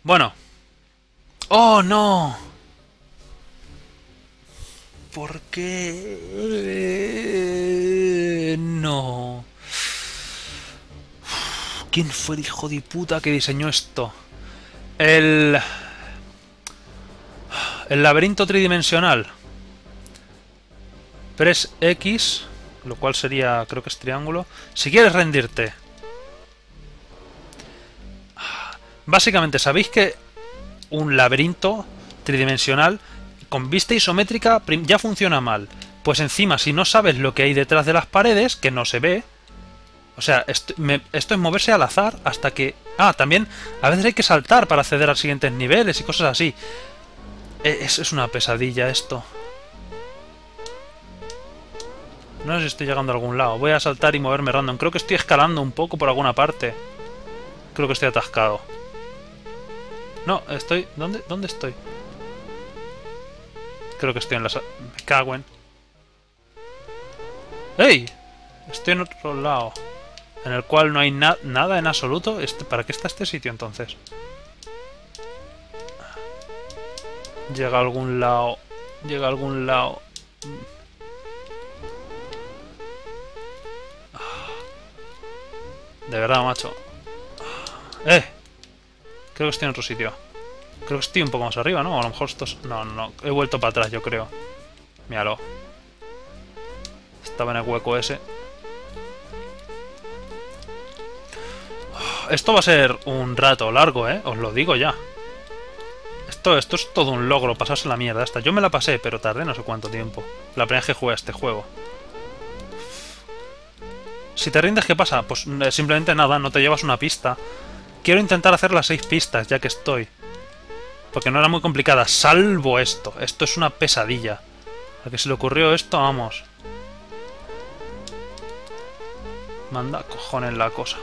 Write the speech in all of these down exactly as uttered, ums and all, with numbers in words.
Bueno. ¡Oh, no! ¿Por qué? No. ¿Quién fue el hijo de puta que diseñó esto? El... El laberinto tridimensional. Press X, lo cual sería, creo que es triángulo. Si quieres rendirte. Básicamente, ¿sabéis que un laberinto tridimensional con vista isométrica ya funciona mal? Pues encima, si no sabes lo que hay detrás de las paredes, que no se ve... O sea, esto, me, esto es moverse al azar hasta que... Ah, también a veces hay que saltar para acceder a siguientes niveles y cosas así. Es, es una pesadilla esto. No sé si estoy llegando a algún lado. Voy a saltar y moverme random. Creo que estoy escalando un poco por alguna parte. Creo que estoy atascado. No, estoy... ¿Dónde, dónde estoy? Creo que estoy en la... Me cago en... ¡Ey! Estoy en otro lado. En el cual no hay na nada en absoluto. Este, ¿Para qué está este sitio entonces? Llega a algún lado. Llega a algún lado. De verdad, macho. ¡Eh! Creo que estoy en otro sitio. Creo que estoy un poco más arriba, ¿no? A lo mejor estos... No, no, no. He vuelto para atrás, yo creo. Míralo. Estaba en el hueco ese. Esto va a ser un rato largo, ¿eh? Os lo digo ya. Esto, esto es todo un logro, pasarse la mierda esta. Yo me la pasé, pero tardé no sé cuánto tiempo. La primera vez que jugué a este juego. Si te rindes, ¿qué pasa? Pues eh, simplemente nada, no te llevas una pista. Quiero intentar hacer las seis pistas, ya que estoy. Porque no era muy complicada, salvo esto. Esto es una pesadilla. A que se le ocurrió esto, vamos. Manda cojones la cosa.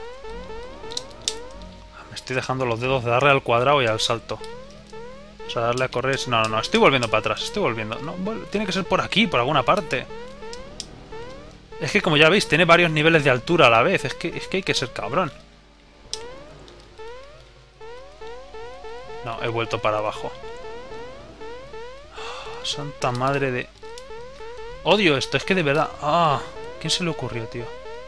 Me estoy dejando los dedos de darle al cuadrado y al salto. O sea, darle a correr... No, no, no, estoy volviendo para atrás, estoy volviendo. No, tiene que ser por aquí, por alguna parte. Es que, como ya veis, tiene varios niveles de altura a la vez. Es que, es que hay que ser cabrón. No, he vuelto para abajo. Oh, santa madre de... Odio esto, es que de verdad... Ah, ¿quién se le ocurrió, tío?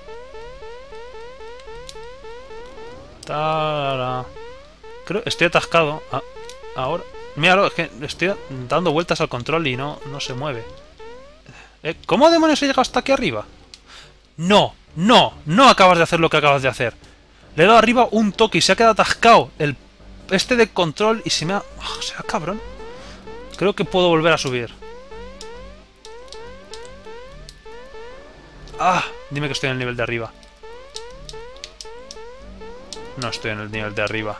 Tarara. Creo... Estoy atascado. Ah, ahora... Míralo, es que estoy dando vueltas al control y no, no se mueve. ¿Eh? ¿Cómo demonios he llegado hasta aquí arriba? No, no, no acabas de hacer lo que acabas de hacer. Le he dado arriba un toque y se ha quedado atascado el este de control y se me ha... Oh, será cabrón. Creo que puedo volver a subir. Ah, dime que estoy en el nivel de arriba. No estoy en el nivel de arriba.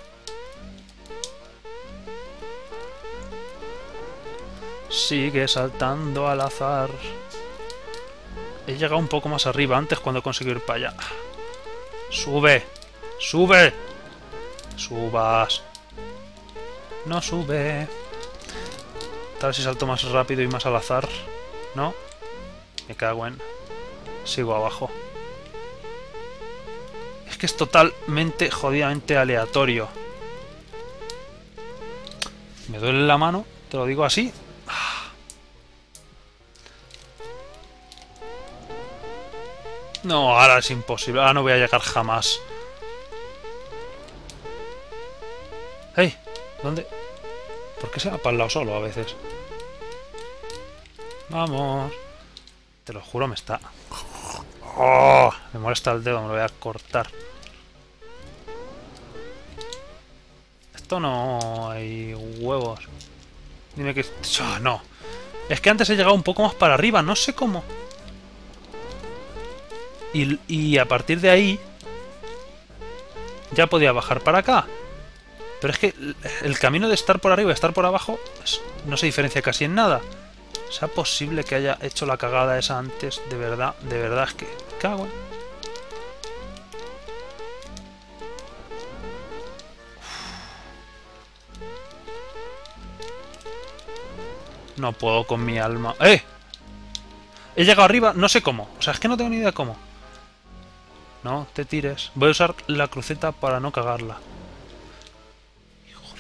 Sigue saltando al azar. He llegado un poco más arriba antes cuando conseguí ir para allá. ¡Sube! ¡Sube! ¡Subas! No sube. Tal vez si salto más rápido y más al azar. ¿No? Me cago en... Sigo abajo. Es que es totalmente, jodidamente aleatorio. Me duele la mano, te lo digo así. No, ahora es imposible. Ahora no voy a llegar jamás. ¡Hey! ¿Dónde? ¿Por qué se va para el lado solo a veces? Vamos. Te lo juro, me está... ¡Oh! Me molesta el dedo, me lo voy a cortar. Esto no hay huevos. Dime que... ¡Oh, no! Es que antes he llegado un poco más para arriba, no sé cómo. Y, y a partir de ahí... Ya podía bajar para acá. Pero es que el camino de estar por arriba y estar por abajo es, no se diferencia casi en nada. ¿Sea posible que haya hecho la cagada esa antes? De verdad, de verdad es que... Me cago en... No puedo con mi alma... ¡Eh! He llegado arriba, no sé cómo. O sea, es que no tengo ni idea cómo. No te tires. Voy a usar la cruceta para no cagarla. Hijo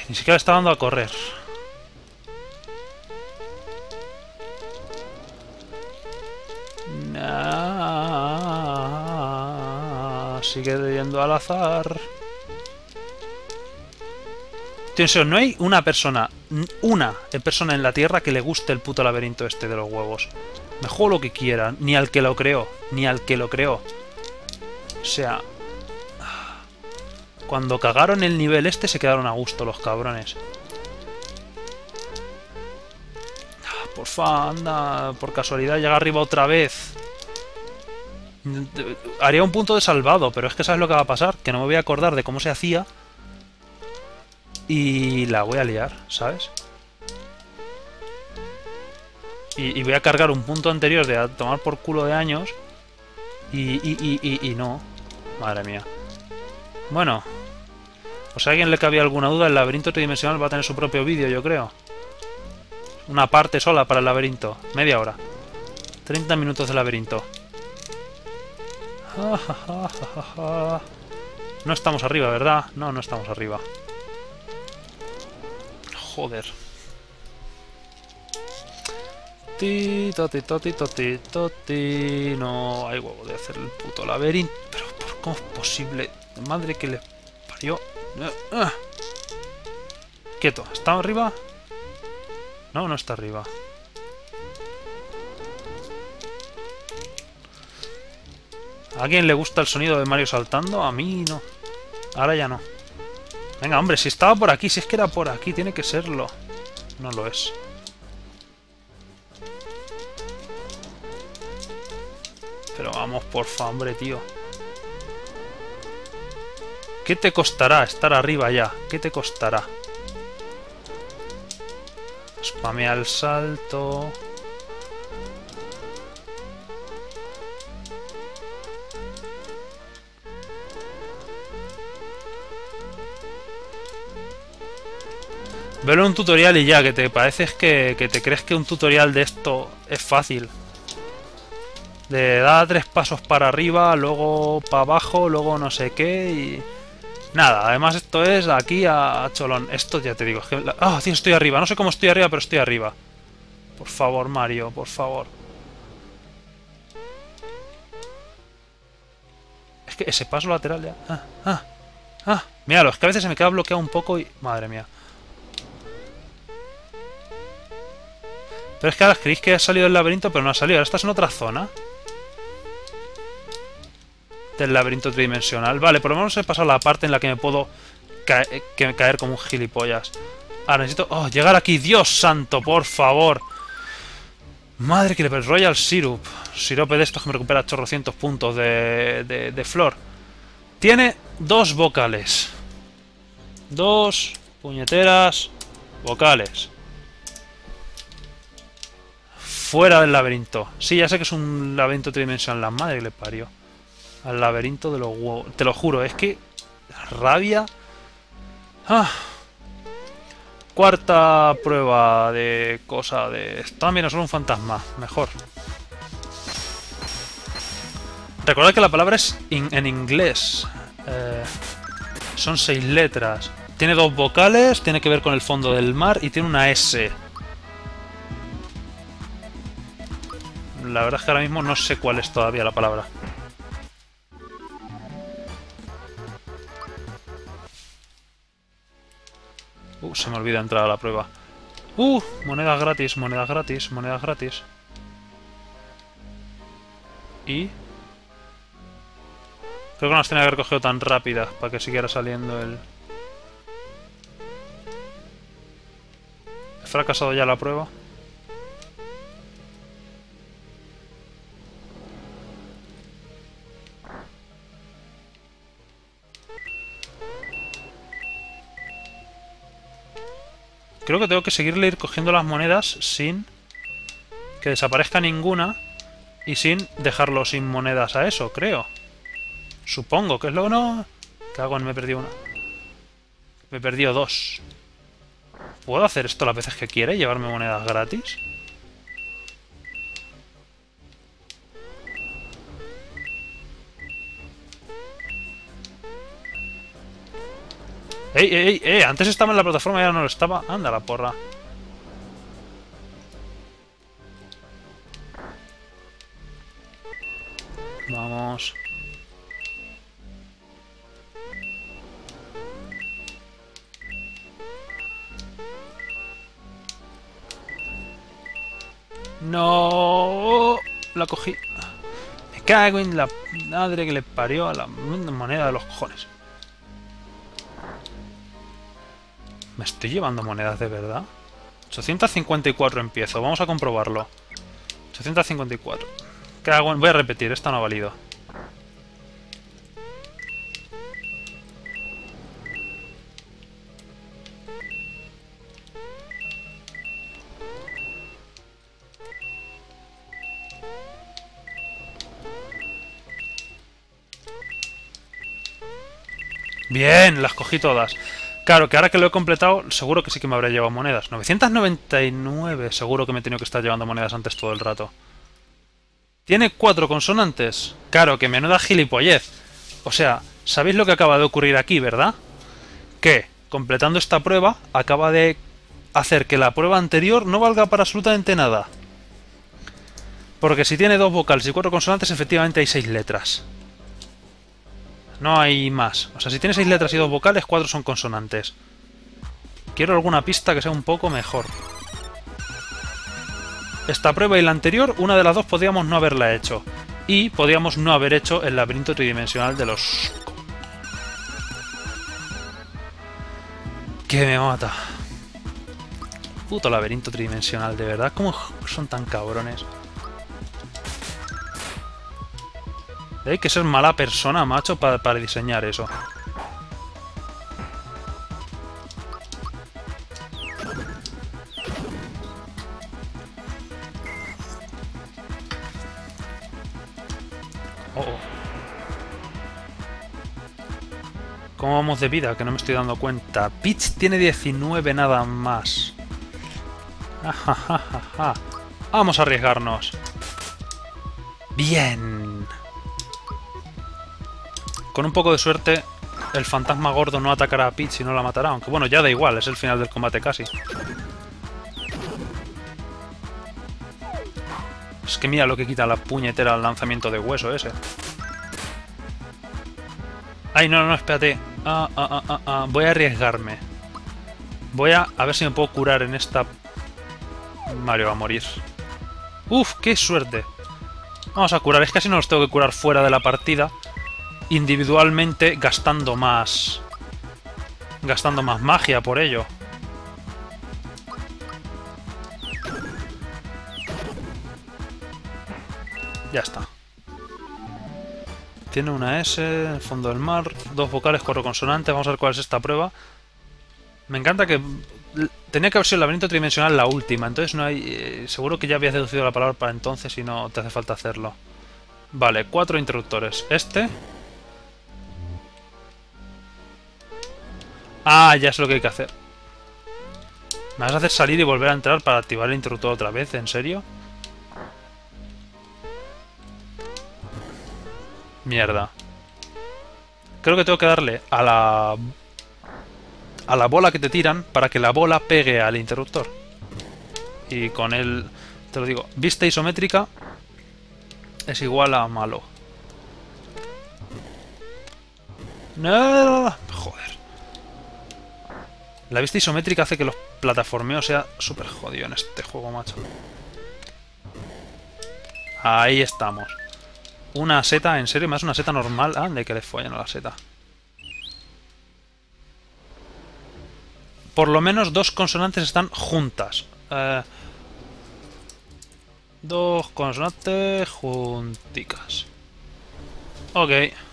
Ni siquiera está dando a correr. Nah, sigue yendo al azar. Tío, en serio, no hay una persona, una persona en la Tierra que le guste el puto laberinto este de los huevos. Me juego lo que quiera, ni al que lo creó, ni al que lo creó. O sea... Cuando cagaron el nivel este se quedaron a gusto los cabrones. Porfa, anda, por casualidad llega arriba otra vez. Haría un punto de salvado, pero es que ¿sabes lo que va a pasar? Que no me voy a acordar de cómo se hacía. Y la voy a liar, ¿sabes? Y, y voy a cargar un punto anterior de a tomar por culo de años. Y, y, y, y, y no. Madre mía. Bueno. Pues si a alguien le cabía alguna duda, el laberinto tridimensional va a tener su propio vídeo, yo creo. Una parte sola para el laberinto. Media hora. treinta minutos de laberinto. No estamos arriba, ¿verdad? No, no estamos arriba. Joder. Ti, toti, toti, toti, toti. No hay huevo de hacer el puto laberinto. Pero, ¿cómo es posible? Madre que le parió. Quieto. ¿Está arriba? No, no está arriba. ¿A alguien le gusta el sonido de Mario saltando? A mí no. Ahora ya no. Venga, hombre, si estaba por aquí, si es que era por aquí, tiene que serlo. No lo es. Pero vamos, porfa, hombre, tío. ¿Qué te costará estar arriba ya? ¿Qué te costará? Spamea el salto. Velo un tutorial y ya, que te pareces que, que te crees que un tutorial de esto es fácil. De dar tres pasos para arriba, luego para abajo, luego no sé qué y... Nada, además esto es aquí a cholón. Esto ya te digo, es que... ¡Ah, tío, estoy arriba! No sé cómo estoy arriba, pero estoy arriba. Por favor, Mario, por favor. Es que ese paso lateral ya... ¡Ah, ah, ah! Míralo, es que a veces se me queda bloqueado un poco y... Madre mía. Pero es que ahora creéis que ha salido del laberinto, pero no ha salido. Ahora estás en otra zona del laberinto tridimensional. Vale, por lo menos he pasado la parte en la que me puedo ca que caer como un gilipollas. Ahora necesito... ¡Oh, llegar aquí! ¡Dios santo, por favor! Madre que le... Royal Syrup. Sirope de estos que me recupera chorrocientos puntos de, de, de flor. Tiene dos vocales. Dos puñeteras vocales. Fuera del laberinto. Sí, ya sé que es un laberinto tridimensional. La madre que le parió. Al laberinto de los huevos. Te lo juro, es que... Rabia. Ah. Cuarta prueba de cosa de... También es solo un fantasma. Mejor. Recordad que la palabra es in en inglés. Eh, son seis letras. Tiene dos vocales, tiene que ver con el fondo del mar y tiene una S. La verdad es que ahora mismo no sé cuál es todavía la palabra. Uh, se me olvida entrar a la prueba. Uh, monedas gratis, monedas gratis, monedas gratis. Y... Creo que no las tenía que haber cogido tan rápidas para que siguiera saliendo el... He fracasado ya la prueba. Creo que tengo que seguirle ir cogiendo las monedas sin que desaparezca ninguna y sin dejarlo sin monedas a eso, creo. Supongo que es lo que no... ¿Qué hago? Me he perdido una. Me he perdido dos. ¿Puedo hacer esto las veces que quiera y llevarme monedas gratis? ¡Ey, ey, ey! Antes estaba en la plataforma y ahora no lo estaba. Anda la porra. Vamos. No, la cogí. Me cago en la madre que le parió a la moneda de los cojones. ¿Me estoy llevando monedas de verdad? ochocientos cincuenta y cuatro empiezo. Vamos a comprobarlo. ochocientos cincuenta y cuatro. Cago en... Voy a repetir, esta no ha valido. Bien, las cogí todas. Claro, que ahora que lo he completado, seguro que sí que me habré llevado monedas. novecientos noventa y nueve, seguro que me he tenido que estar llevando monedas antes todo el rato. ¿Tiene cuatro consonantes? Claro, que menuda gilipollez. O sea, ¿sabéis lo que acaba de ocurrir aquí, verdad? Que, completando esta prueba, acaba de hacer que la prueba anterior no valga para absolutamente nada. Porque si tiene dos vocales y cuatro consonantes, efectivamente hay seis letras. No hay más. O sea, si tiene seis letras y dos vocales, cuatro son consonantes. Quiero alguna pista que sea un poco mejor. Esta prueba y la anterior, una de las dos podríamos no haberla hecho. Y podríamos no haber hecho el laberinto tridimensional de los... Que me mata. Puto laberinto tridimensional, de verdad. ¿Cómo son tan cabrones? Hay que ser mala persona, macho, para, para diseñar eso. Oh, oh. ¿Cómo vamos de vida? Que no me estoy dando cuenta. Peach tiene diecinueve nada más. Ajajaja. Vamos a arriesgarnos. Bien. Con un poco de suerte, el fantasma gordo no atacará a Peach y no la matará. Aunque bueno, ya da igual, es el final del combate casi. Es que mira lo que quita la puñetera al lanzamiento de hueso ese. Ay, no, no, espérate. Ah, ah, ah, ah, ah. Voy a arriesgarme. Voy a, a ver si me puedo curar en esta... Mario va a morir. Uf, qué suerte. Vamos a curar. Es que así no los tengo que curar fuera de la partida. Individualmente, gastando más... Gastando más magia por ello. Ya está. Tiene una S, el fondo del mar, dos vocales, cuatro consonantes. Vamos a ver cuál es esta prueba. Me encanta que... Tenía que haber sido el laberinto tridimensional la última, entonces no hay... Eh, seguro que ya habías deducido la palabra para entonces y no te hace falta hacerlo. Vale, cuatro interruptores. Este... Ah, ya es lo que hay que hacer. ¿Me vas a hacer salir y volver a entrar para activar el interruptor otra vez? ¿En serio? Mierda. Creo que tengo que darle a la... a la bola que te tiran para que la bola pegue al interruptor. Y con el... Te lo digo, vista isométrica es igual a malo. No, joder. La vista isométrica hace que los plataformeos sea súper jodido en este juego, macho. Ahí estamos. Una seta, ¿en serio? ¿Más una seta normal? Ah, de que le follan a la seta. Por lo menos dos consonantes están juntas. Eh, dos consonantes junticas. Ok.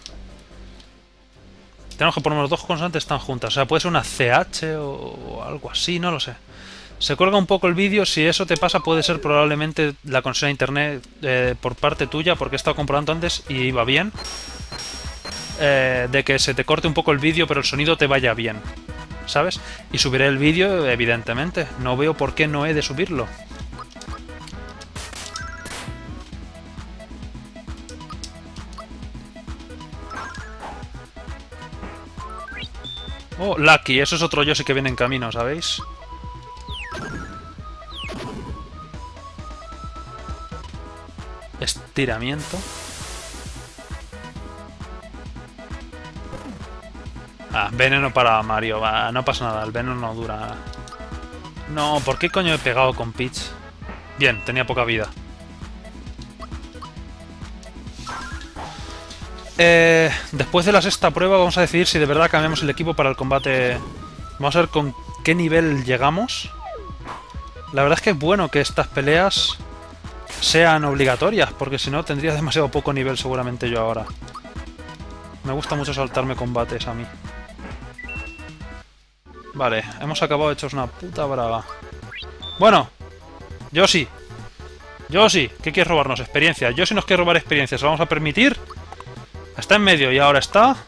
Tenemos que por lo menos dos consonantes están juntas. O sea, puede ser una C H o algo así, no lo sé. Se cuelga un poco el vídeo. Si eso te pasa, puede ser probablemente la conexión a internet eh, por parte tuya, porque he estado comprobando antes y iba bien. Eh, de que se te corte un poco el vídeo, pero el sonido te vaya bien, ¿sabes? Y subiré el vídeo, evidentemente. No veo por qué no he de subirlo. Oh, Lucky, eso es otro Yoshi que viene en camino, ¿sabéis? Estiramiento. Ah, veneno para Mario. Va, no pasa nada, el veneno no dura nada. No, ¿por qué coño he pegado con Peach? Bien, tenía poca vida. Eh, después de la sexta prueba vamos a decidir si de verdad cambiamos el equipo para el combate. Vamos a ver con qué nivel llegamos. La verdad es que es bueno que estas peleas sean obligatorias, porque si no tendría demasiado poco nivel seguramente yo ahora. Me gusta mucho saltarme combates a mí. Vale, hemos acabado hechos una puta brava. Bueno, Yoshi. Yoshi, ¿qué quieres robarnos? Experiencia. Yoshi nos quiere robar experiencia, ¿se lo vamos a permitir? Está en medio y ahora está...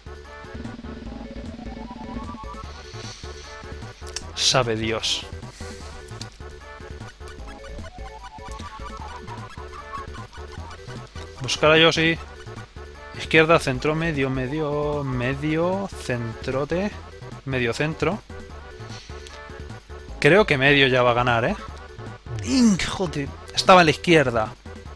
Sabe Dios. Buscar a Yoshi. Izquierda, centro, medio, medio, medio, centrote, medio centro. Creo que medio ya va a ganar, ¿eh? ¡Joder! Estaba a la izquierda.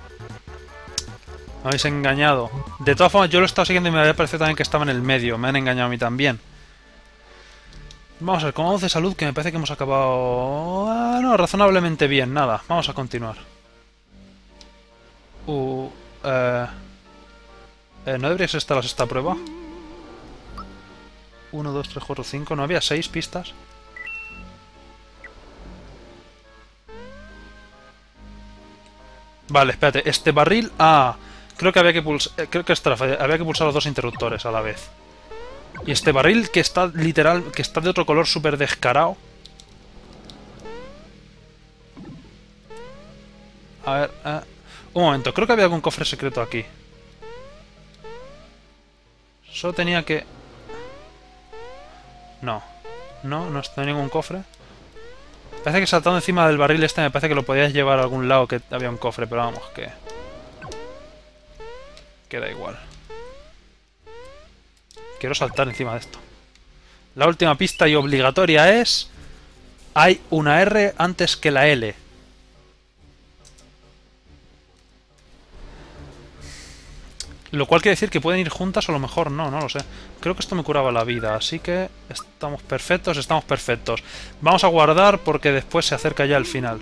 Me habéis engañado. De todas formas, yo lo he estado siguiendo y me había parecido también que estaba en el medio. Me han engañado a mí también. Vamos a ver, con once de salud, que me parece que hemos acabado... Ah, no, razonablemente bien. Nada, vamos a continuar. Uh, eh... Eh, ¿No debería ser esta la sexta prueba? uno, dos, tres, cuatro, cinco... ¿No había seis pistas? Vale, espérate. Este barril... Ah... Creo que había que pulsar... Creo que esta había que pulsar los dos interruptores a la vez. Y este barril que está literal... Que está de otro color súper descarado. A ver... Eh... Un momento. Creo que había algún cofre secreto aquí. Solo tenía que... No. No, no está ningún cofre. Parece que saltando encima del barril este me parece que lo podías llevar a algún lado que había un cofre, pero vamos, que... Queda igual. Quiero saltar encima de esto. La última pista y obligatoria es... Hay una R antes que la L. Lo cual quiere decir que pueden ir juntas o a lo mejor no, no lo sé. Creo que esto me curaba la vida, así que estamos perfectos, estamos perfectos. Vamos a guardar porque después se acerca ya el final.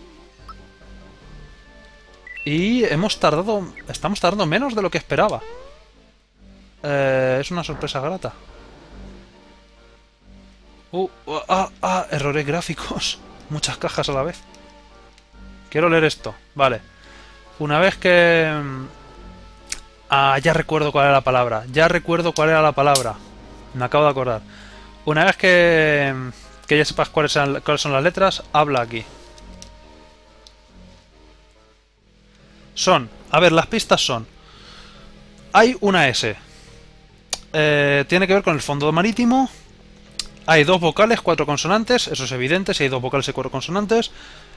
Y hemos tardado... Estamos tardando menos de lo que esperaba. Eh, es una sorpresa grata. Uh, uh, ah, ah, errores gráficos. Muchas cajas a la vez. Quiero leer esto. Vale. Una vez que... Ah, ya recuerdo cuál era la palabra. Ya recuerdo cuál era la palabra. Me acabo de acordar. Una vez que... Que ya sepas cuáles son, cuáles son las letras, habla aquí. Son... A ver, las pistas son... Hay una S. Eh, tiene que ver con el fondo marítimo. Hay dos vocales, cuatro consonantes. Eso es evidente, si hay dos vocales y cuatro consonantes.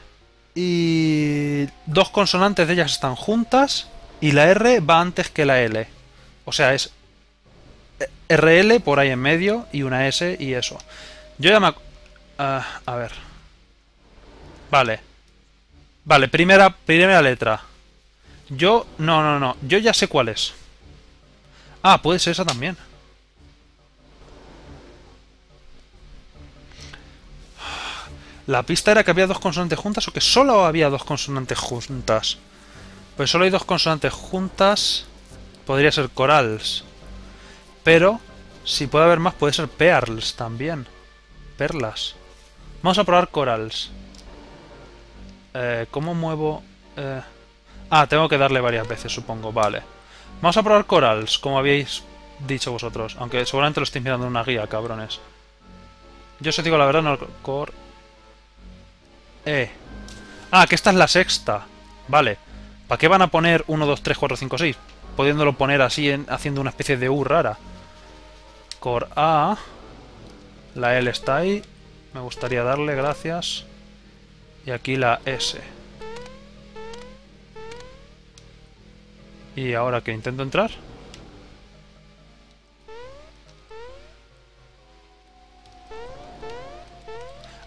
Y... Dos consonantes de ellas están juntas. Y la R va antes que la L. O sea, es... R L por ahí en medio y una S y eso. Yo ya me... Uh, a ver. Vale. Vale, primera, primera letra. Yo... No, no, no. Yo ya sé cuál es. Ah, puede ser esa también. La pista era que había dos consonantes juntas o que solo había dos consonantes juntas. Pues solo hay dos consonantes juntas. Podría ser corals. Pero, si puede haber más, puede ser pearls también. Perlas. Vamos a probar corals. Eh, ¿Cómo muevo...? Eh... Ah, tengo que darle varias veces, supongo. Vale. Vamos a probar corals, como habíais dicho vosotros. Aunque seguramente lo estáis mirando en una guía, cabrones. Yo os digo la verdad, no... Cor... Eh. Ah, que esta es la sexta. Vale. ¿Para qué van a poner uno, dos, tres, cuatro, cinco, seis? Pudiéndolo poner así, en, haciendo una especie de U rara. Cor A. La L está ahí. Me gustaría darle, gracias. Y aquí la S. Y ahora que intento entrar.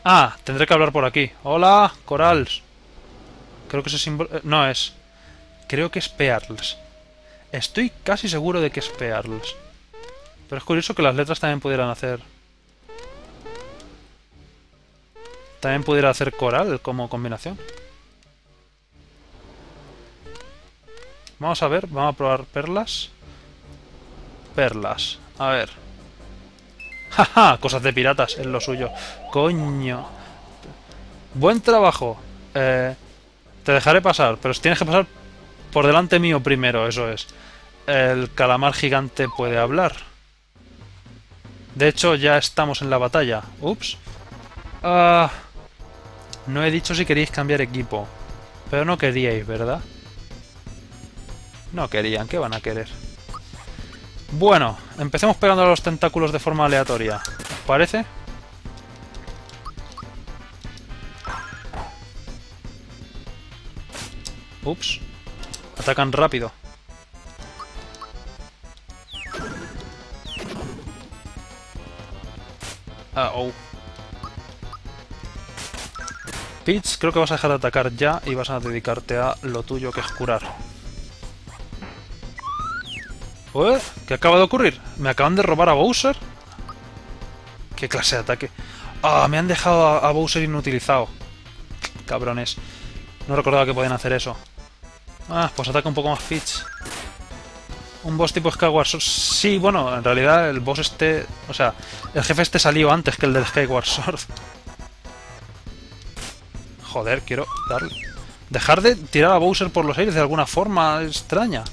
Ah, tendré que hablar por aquí. Hola, Corals. Creo que ese símbolo... eh, No es. Creo que es Pearls. Estoy casi seguro de que es Pearls. Pero es curioso que las letras también pudieran hacer... También pudiera hacer coral como combinación. Vamos a ver, vamos a probar perlas. Perlas. A ver. ¡Jaja! Cosas de piratas, es lo suyo. Coño. Buen trabajo. Eh, te dejaré pasar, pero tienes que pasar por delante mío primero, eso es. El calamar gigante puede hablar. De hecho, ya estamos en la batalla. Ups. Ah... No he dicho si queréis cambiar equipo. Pero no queríais, ¿verdad? No querían, ¿qué van a querer? Bueno, empecemos pegando a los tentáculos de forma aleatoria. ¿Os parece? Ups. Atacan rápido. Ah, oh. Peach, creo que vas a dejar de atacar ya y vas a dedicarte a lo tuyo, que es curar. ¿Eh? ¿Qué acaba de ocurrir? ¿Me acaban de robar a Bowser? ¿Qué clase de ataque? ¡Ah! Me han dejado a, a Bowser inutilizado. Cabrones. No recordaba que podían hacer eso. Ah, pues ataca un poco más Peach. Un boss tipo Skyward Sword. Sí, bueno, en realidad el boss este... O sea, el jefe este salió antes que el del Skyward Sword. Joder, quiero darle... Dejar de tirar a Bowser por los aires de alguna forma extraña.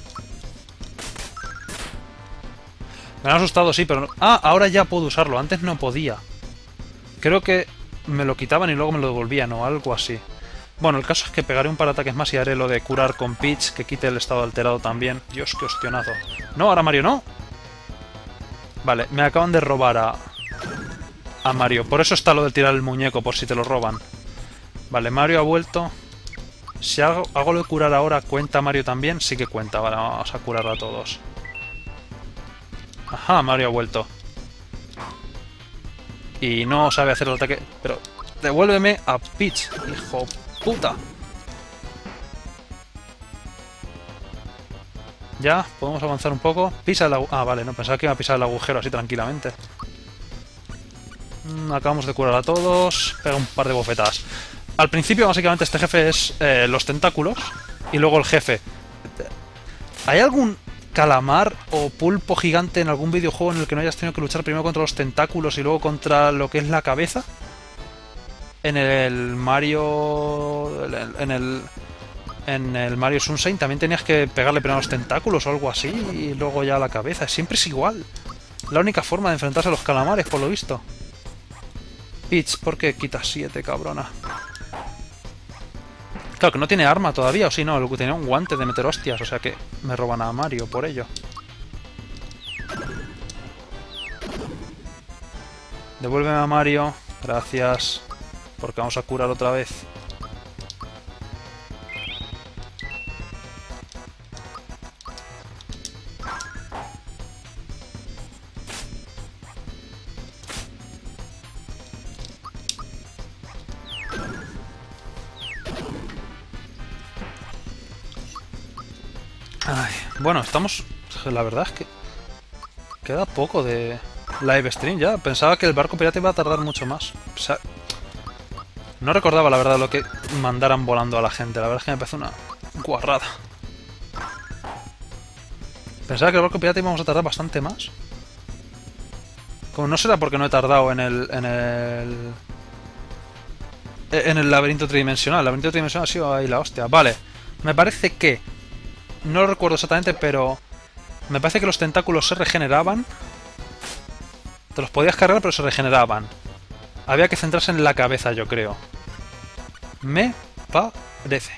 Me han asustado, sí, pero... No... Ah, ahora ya puedo usarlo. Antes no podía. Creo que me lo quitaban y luego me lo devolvían o algo así. Bueno, el caso es que pegaré un par de ataques más y haré lo de curar con Peach, que quite el estado alterado también. Dios, qué ostionazo. No, ahora Mario no. Vale, me acaban de robar a... A Mario. Por eso está lo de tirar el muñeco, por si te lo roban. Vale, Mario ha vuelto. Si hago, hago lo de curar ahora, ¿cuenta Mario también? Sí que cuenta. Vale, vamos a curar a todos. Ajá, Mario ha vuelto. Y no sabe hacer el ataque. Pero devuélveme a Peach, hijo puta. Ya, podemos avanzar un poco. Pisa el agujero. Ah, vale, no pensaba que iba a pisar el agujero así tranquilamente. Mm, acabamos de curar a todos. Pega un par de bofetadas. Al principio, básicamente, este jefe es eh, los tentáculos. Y luego el jefe. ¿Hay algún calamar o pulpo gigante en algún videojuego en el que no hayas tenido que luchar primero contra los tentáculos y luego contra lo que es la cabeza? En el Mario... En el... En el Mario Sunshine también tenías que pegarle primero a los tentáculos o algo así y luego ya a la cabeza. Siempre es igual. La única forma de enfrentarse a los calamares, por lo visto. Peach, ¿por qué quitas siete, cabrona? Claro, que no tiene arma todavía, o sí, no, lo que tenía un guante de meter hostias, o sea que me roban a Mario por ello. Devuélveme a Mario, gracias, porque vamos a curar otra vez. Ay, bueno, estamos... La verdad es que... Queda poco de live stream ya. Pensaba que el barco pirata iba a tardar mucho más. O sea, no recordaba la verdad lo que mandaran volando a la gente. La verdad es que me parece una guarrada. Pensaba que el barco pirata íbamos a tardar bastante más. Como no será porque no he tardado en el... En el... En el laberinto tridimensional. El laberinto tridimensional ha sido ahí la hostia. Vale, me parece que... No lo recuerdo exactamente, pero... Me parece que los tentáculos se regeneraban. Te los podías cargar, pero se regeneraban. Había que centrarse en la cabeza, yo creo. Me parece.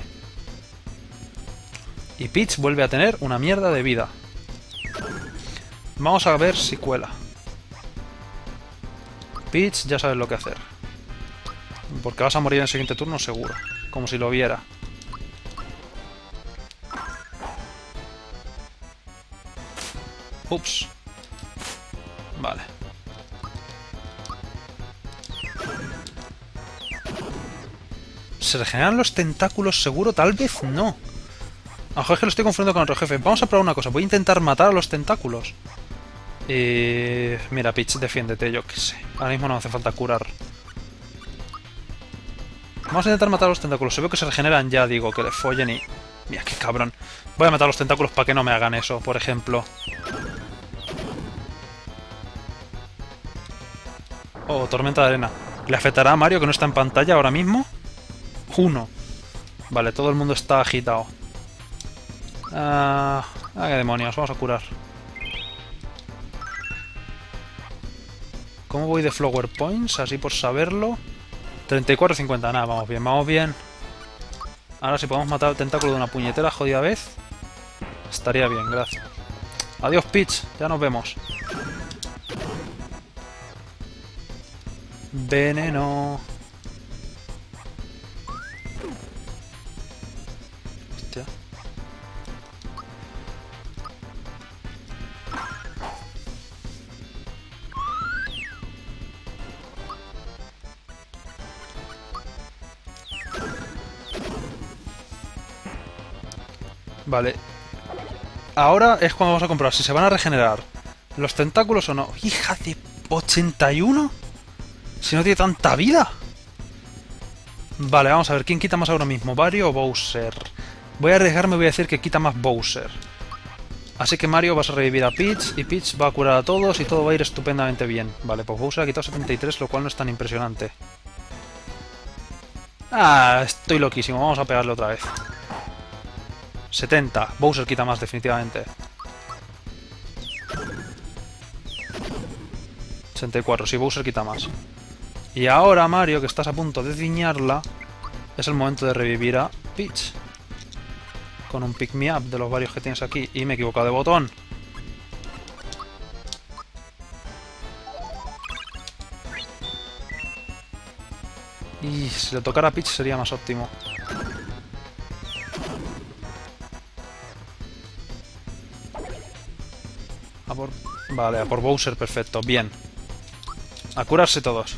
Y Peach vuelve a tener una mierda de vida. Vamos a ver si cuela. Peach, ya sabes lo que hacer. Porque vas a morir en el siguiente turno seguro. Como si lo viera. Ups. Vale. ¿Se regeneran los tentáculos seguro? Tal vez no. A lo mejor es que lo estoy confundiendo con otro jefe. Vamos a probar una cosa. Voy a intentar matar a los tentáculos. Y... Mira, Peach, defiéndete, yo qué sé. Ahora mismo no hace falta curar. Vamos a intentar matar a los tentáculos. Se ve que se regeneran ya, digo, que le follen y... Mira, qué cabrón. Voy a matar a los tentáculos para que no me hagan eso, por ejemplo. Oh, tormenta de arena. ¿Le afectará a Mario que no está en pantalla ahora mismo? Uno. Vale, todo el mundo está agitado. Ah, ah, qué demonios, vamos a curar. ¿Cómo voy de Flower Points? Así por saberlo. treinta y cuatro cincuenta, nada, vamos bien, vamos bien. Ahora si podemos matar al tentáculo de una puñetera jodida vez, estaría bien, gracias. Adiós, Peach, ya nos vemos. Veneno. Hostia. Vale. Ahora es cuando vamos a comprobar si se van a regenerar los tentáculos o no. ¡Hija de ochenta y uno! Si no tiene tanta vida. Vale, vamos a ver. ¿Quién quita más ahora mismo? ¿Mario o Bowser? Voy a arriesgarme y voy a decir que quita más Bowser. Así que Mario vas a revivir a Peach y Peach va a curar a todos y todo va a ir estupendamente bien. Vale, pues Bowser ha quitado setenta y tres, lo cual no es tan impresionante. Ah, estoy loquísimo. Vamos a pegarle otra vez. setenta. Bowser quita más, definitivamente. ochenta y cuatro. Sí, Bowser quita más. Y ahora, Mario, que estás a punto de diñarla, es el momento de revivir a Peach. Con un Pick Me Up de los varios que tienes aquí. Y me he equivocado de botón. Y si le tocara a Peach sería más óptimo. A por... Vale, a por Bowser, perfecto. Bien. A curarse todos.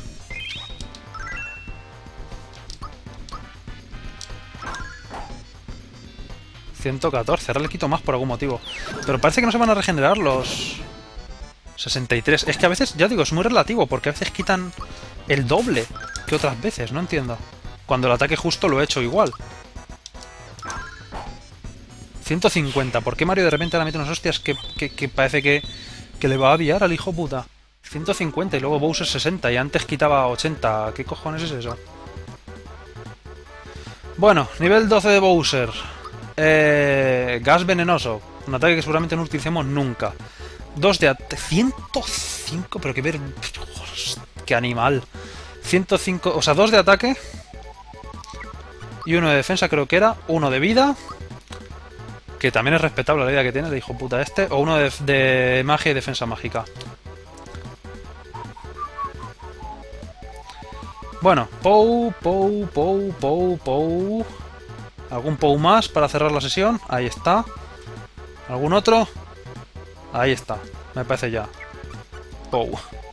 ciento catorce. Ahora le quito más por algún motivo. Pero parece que no se van a regenerar los... sesenta y tres. Es que a veces, ya digo, es muy relativo. Porque a veces quitan el doble que otras veces. No entiendo. Cuando el ataque justo lo he hecho igual. ciento cincuenta. ¿Por qué Mario de repente le mete unas hostias que, que, que parece que, que le va a aviar al hijo puta? ciento cincuenta y luego Bowser sesenta y antes quitaba ochenta. ¿Qué cojones es eso? Bueno, nivel doce de Bowser. Eh, gas venenoso. Un ataque que seguramente no utilicemos nunca. dos de ataque. ciento cinco, pero que ver... ¡Qué animal! ciento cinco... O sea, dos de ataque. Y uno de defensa creo que era. Uno de vida. Que también es respetable la vida que tiene el hijo puta este. O uno de, de magia y defensa mágica. Bueno, Pou, Pou, Pou, Pou, Pou. ¿Algún Pou más para cerrar la sesión? Ahí está. ¿Algún otro? Ahí está. Me parece ya. Pou.